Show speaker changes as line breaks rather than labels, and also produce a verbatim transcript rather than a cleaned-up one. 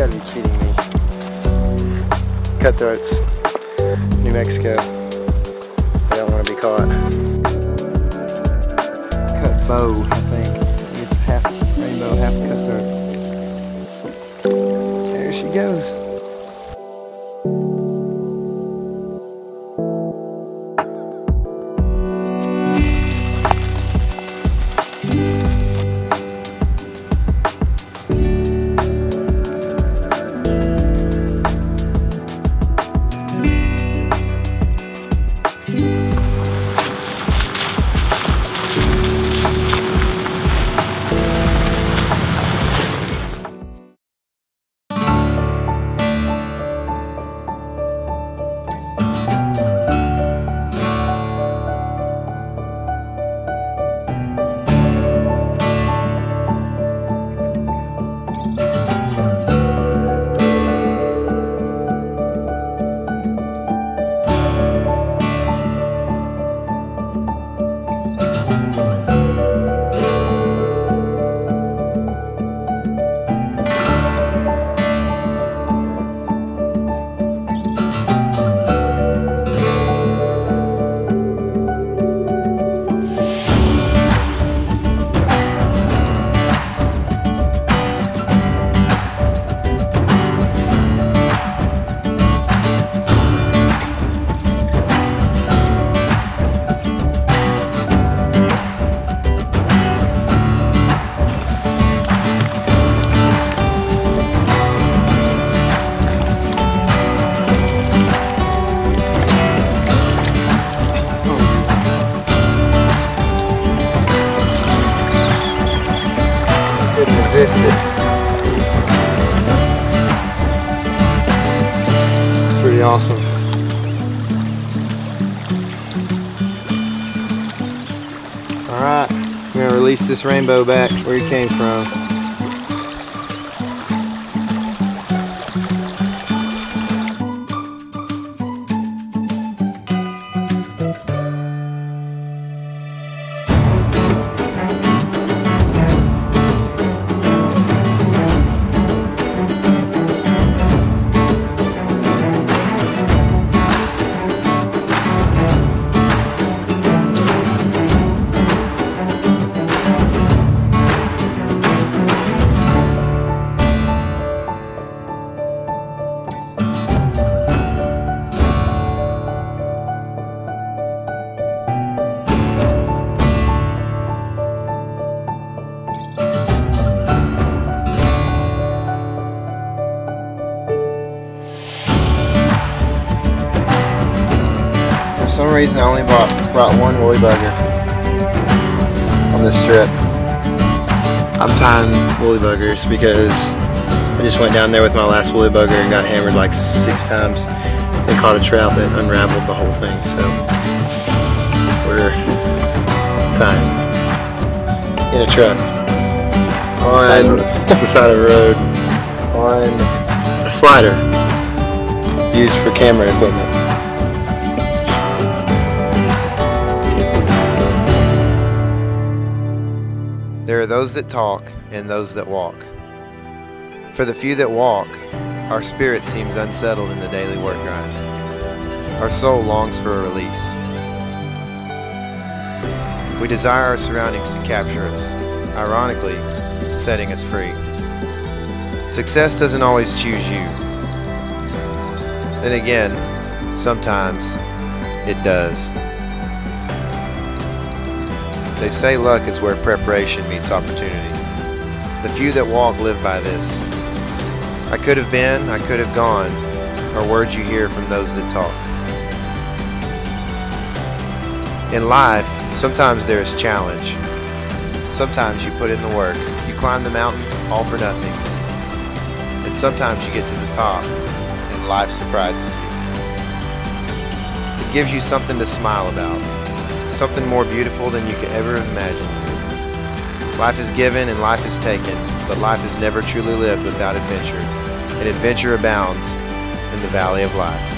gotta be cheating me. Cutthroats, New Mexico. I don't want to be caught. Cut bow, I think. It's half rainbow, half cutthroat. There she goes. It's pretty awesome. Alright, I'm going to release this rainbow back where he came from. For some reason I only brought, brought one woolly bugger on this trip. I'm tying woolly buggers because I just went down there with my last woolly bugger and got hammered like six times and caught a trout that unraveled the whole thing. So we're tying in a truck on the side of the road on a slider used for camera equipment. There are those that talk and those that walk. For the few that walk, our spirit seems unsettled in the daily work grind. Our soul longs for a release. We desire our surroundings to capture us, ironically, setting us free. Success doesn't always choose you. Then again, sometimes it does. They say luck is where preparation meets opportunity. The few that walk live by this. I could have been, I could have gone, are words you hear from those that talk. In life, sometimes there is challenge. Sometimes you put in the work. You climb the mountain, all for nothing. And sometimes you get to the top, and life surprises you. It gives you something to smile about. Something more beautiful than you could ever have imagined. Life is given and life is taken, but life is never truly lived without adventure, and adventure abounds in the Valley of Life.